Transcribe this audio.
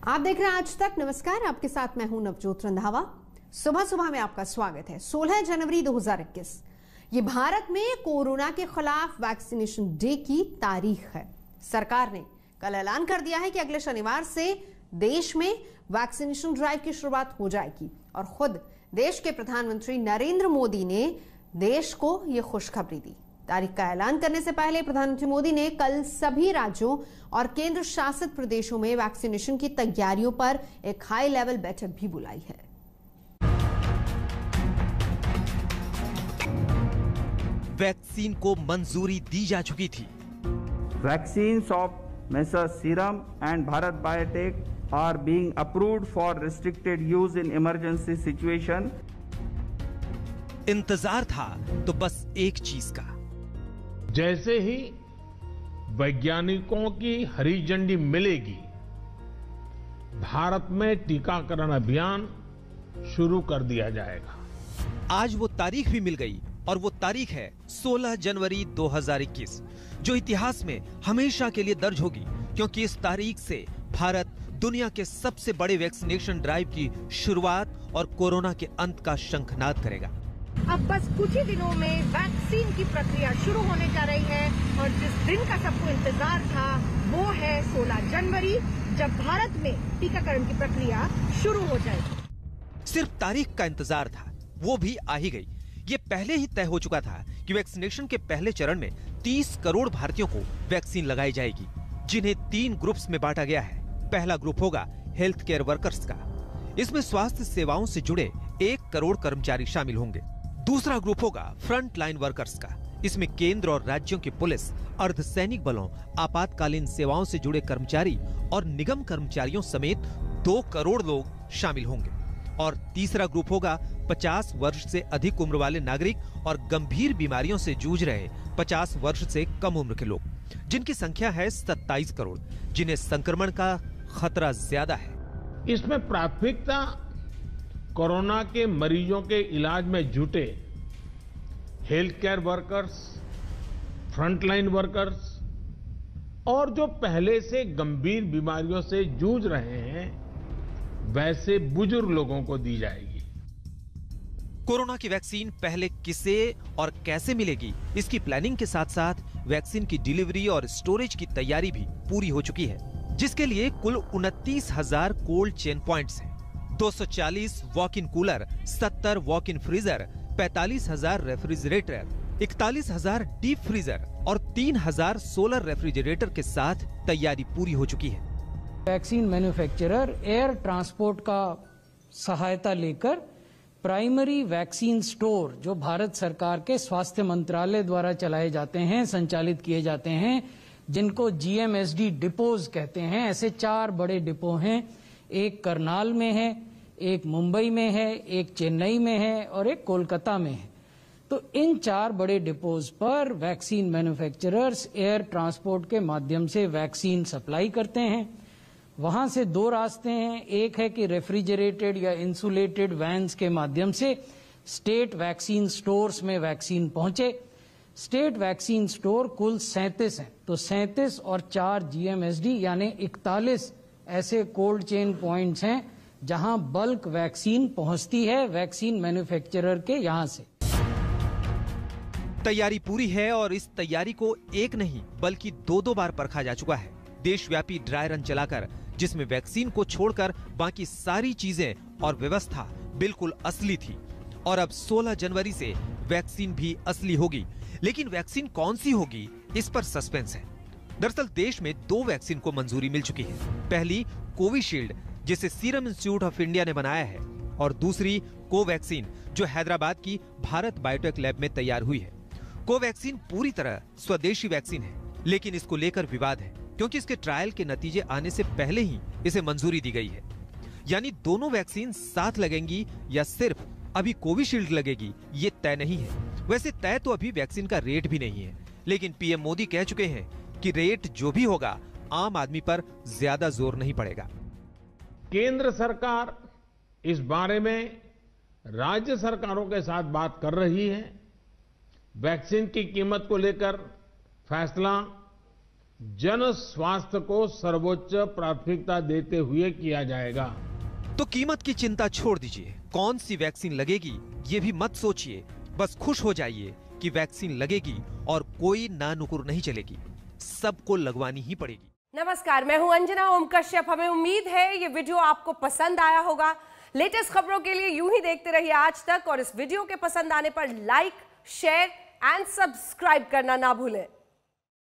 आप देख रहे हैं आज तक। नमस्कार, आपके साथ मैं हूं नवजोत रंधावा। सुबह सुबह में आपका स्वागत है। 16 जनवरी 2021 ये भारत में कोरोना के खिलाफ वैक्सीनेशन डे की तारीख है। सरकार ने कल ऐलान कर दिया है कि अगले शनिवार से देश में वैक्सीनेशन ड्राइव की शुरुआत हो जाएगी और खुद देश के प्रधानमंत्री नरेंद्र मोदी ने देश को यह खुशखबरी दी। तारीख का ऐलान करने से पहले प्रधानमंत्री मोदी ने कल सभी राज्यों और केंद्र शासित प्रदेशों में वैक्सीनेशन की तैयारियों पर एक हाई लेवल बैठक भी बुलाई है। वैक्सीन को मंजूरी दी जा चुकी थी। Vaccines of Messrs Serum and Bharat Biotech are being approved for restricted use in emergency situation. इंतजार था तो बस एक चीज का। जैसे ही वैज्ञानिकों की हरी झंडी मिलेगी, भारत में टीकाकरण अभियान शुरू कर दिया जाएगा। आज वो तारीख भी मिल गई और वो तारीख है 16 जनवरी 2021, जो इतिहास में हमेशा के लिए दर्ज होगी, क्योंकि इस तारीख से भारत दुनिया के सबसे बड़े वैक्सीनेशन ड्राइव की शुरुआत और कोरोना के अंत का शंखनाद करेगा। अब बस कुछ ही दिनों में वैक्सीन की प्रक्रिया शुरू होने जा रही है और जिस दिन का सबको इंतजार था वो है 16 जनवरी, जब भारत में टीकाकरण की प्रक्रिया शुरू हो जाएगी। सिर्फ तारीख का इंतजार था, वो भी आ ही गई। ये पहले ही तय हो चुका था कि वैक्सीनेशन के पहले चरण में 30 करोड़ भारतीयों को वैक्सीन लगाई जाएगी, जिन्हें 3 ग्रुप्स में बांटा गया है। पहला ग्रुप होगा हेल्थ केयर वर्कर्स का। इसमें स्वास्थ्य सेवाओं से जुड़े 1 करोड़ कर्मचारी शामिल होंगे। दूसरा ग्रुप होगा फ्रंट लाइन वर्कर्स का। इसमें केंद्र और राज्यों की पुलिस, अर्धसैनिक बलों, आपातकालीन सेवाओं से जुड़े कर्मचारी और निगम कर्मचारियों समेत 2 करोड़ लोग शामिल होंगे। और तीसरा ग्रुप होगा 50 वर्ष से अधिक उम्र वाले नागरिक और गंभीर बीमारियों से जूझ रहे 50 वर्ष से कम उम्र के लोग, जिनकी संख्या है 27 करोड़, जिन्हें संक्रमण का खतरा ज्यादा है। इसमें प्राथमिकता कोरोना के मरीजों के इलाज में जुटे health care workers, frontline workers और जो पहले से गंभीर बीमारियों से जूझ रहे हैं वैसे बुजुर्ग लोगों को दी जाएगी। कोरोना की वैक्सीन पहले किसे और कैसे मिलेगी, इसकी प्लानिंग के साथ साथ वैक्सीन की डिलीवरी और स्टोरेज की तैयारी भी पूरी हो चुकी है, जिसके लिए कुल 29,000 कोल्ड चेन पॉइंट्स हैं, 240 walk in cooler, 70 walk in freezer, 45,000 refrigerator, 41,000 deep freezer और 3,000 सोलर रेफ्रिजरेटर के साथ तैयारी पूरी हो चुकी है। वैक्सीन मैन्युफैक्चरर एयर ट्रांसपोर्ट का सहायता लेकर प्राइमरी वैक्सीन स्टोर जो भारत सरकार के स्वास्थ्य मंत्रालय द्वारा चलाए जाते हैं, संचालित किए जाते हैं, जिनको GMSD डिपोज कहते हैं, ऐसे 4 बड़े डिपो हैं। एक करनाल में है, एक मुंबई में है, एक चेन्नई में है और एक कोलकाता में है। तो इन 4 बड़े डिपोज पर वैक्सीन मैन्युफैक्चरर्स एयर ट्रांसपोर्ट के माध्यम से वैक्सीन सप्लाई करते हैं। वहां से 2 रास्ते हैं। एक है कि रेफ्रिजरेटेड या इंसुलेटेड वैन्स के माध्यम से स्टेट वैक्सीन स्टोर्स में वैक्सीन पहुंचे। स्टेट वैक्सीन स्टोर कुल 37 हैं, तो 37 और 4 GMSD यानी 41 ऐसे कोल्ड चेन पॉइंट्स हैं जहां बल्क वैक्सीन पहुंचती है वैक्सीन मैन्युफैक्चरर के यहां से। तैयारी पूरी है और इस तैयारी को एक नहीं बल्कि 2 बार परखा जा चुका है। देशव्यापी ड्राई रन चलाकर, जिसमें वैक्सीन को छोड़कर बाकी सारी चीजें और व्यवस्था बिल्कुल असली थी। और अब 16 जनवरी से वैक्सीन भी असली होगी, लेकिन वैक्सीन कौन सी होगी, इस पर सस्पेंस है। दरअसल देश में 2 वैक्सीन को मंजूरी मिल चुकी है। पहली कोविशील्ड, जिसे सीरम इंस्टीट्यूट ऑफ इंडिया ने बनाया है, और दूसरी कोवैक्सीन, जो हैदराबाद की भारत बायोटेक लैब में तैयार हुई है। कोवैक्सीन पूरी तरह स्वदेशी वैक्सीन है, लेकिन इसको लेकर विवाद है, क्योंकि इसके ट्रायल के नतीजे आने से पहले ही इसे मंजूरी दी गई है। यानी दोनों वैक्सीन साथ लगेंगी या सिर्फ अभी कोविशील्ड लगेगी, ये तय नहीं है। वैसे तय तो अभी वैक्सीन का रेट भी नहीं है, लेकिन पीएम मोदी कह चुके हैं कि रेट जो भी होगा आम आदमी पर ज्यादा जोर नहीं पड़ेगा। केंद्र सरकार इस बारे में राज्य सरकारों के साथ बात कर रही है। वैक्सीन की कीमत को लेकर फैसला जन स्वास्थ्य को सर्वोच्च प्राथमिकता देते हुए किया जाएगा। तो कीमत की चिंता छोड़ दीजिए, कौन सी वैक्सीन लगेगी ये भी मत सोचिए, बस खुश हो जाइए कि वैक्सीन लगेगी और कोई नानुकुर नहीं चलेगी, सबको लगवानी ही पड़ेगी। नमस्कार, मैं हूं अंजना ओम कश्यप। हमें उम्मीद है ये वीडियो आपको पसंद आया होगा। लेटेस्ट खबरों के लिए यूं ही देखते रहिए आज तक, और इस वीडियो के पसंद आने पर लाइक, शेयर एंड सब्सक्राइब करना ना भूलें।